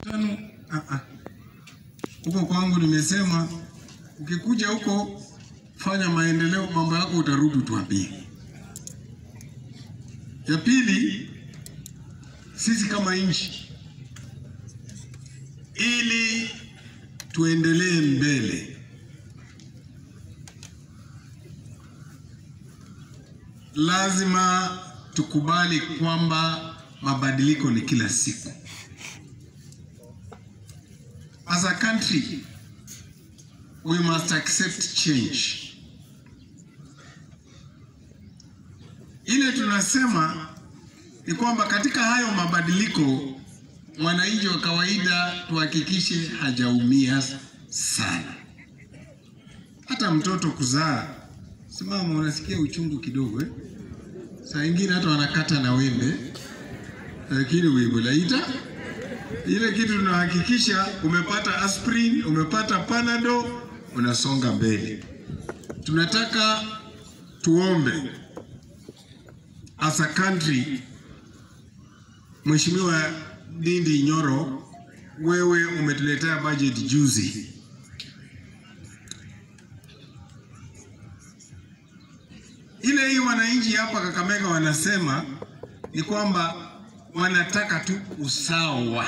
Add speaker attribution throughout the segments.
Speaker 1: tano. Huko kwangu nimesema ukikuja huko fanya maendeleo, mambo yako utarudi tuambie. Ya pili, sisi kama nchi ili tuendelee mbele, lazima tukubali kwamba mabadiliko ni kila siku. As a country, we must accept change. Ile tunasema ni kwamba katika hayo mabadiliko, mwananchi wa kawaida tuhakikishe hajaumia sana. Hata mtoto kuzaa, simama unasikia uchungu kidogo Saa ingine hata wanakata na wembe, lakini wimbo laita ile kitu tunahakikisha umepata aspirin, umepata panado, unasonga mbele. Tunataka tuombe as a country. Mheshimiwa Ndindi Nyoro, wewe umetuletea budget juzi. Ile hii wananchi hapa Kakamega wanasema ni kwamba wanataka tu usawa.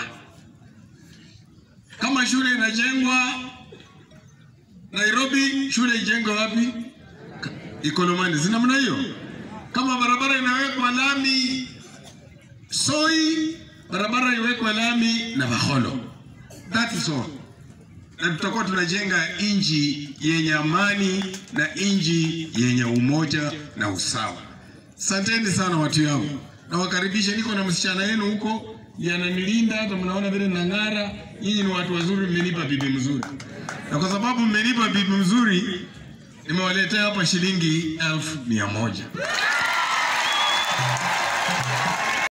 Speaker 1: Kama shule inajengwa Nairobi, shule ijengwe wapi? Ikolomani, zina mna hiyo. Kama barabara inawekwa lami Soi, barabara iwekwe lami na Baholo. That is all. Na tutakuwa tunajenga inji yenye amani na inji yenye umoja na usawa. Asanteni sana watu yangu. Na wakaribisha, niko na msichana yenu huko, yananilinda, hata mnaona vile nang'ara. Nyinyi ni watu wazuri, mmenipa bibi mzuri. Na kwa sababu mmenipa bibi mzuri, nimewaletea hapa shilingi 1,100.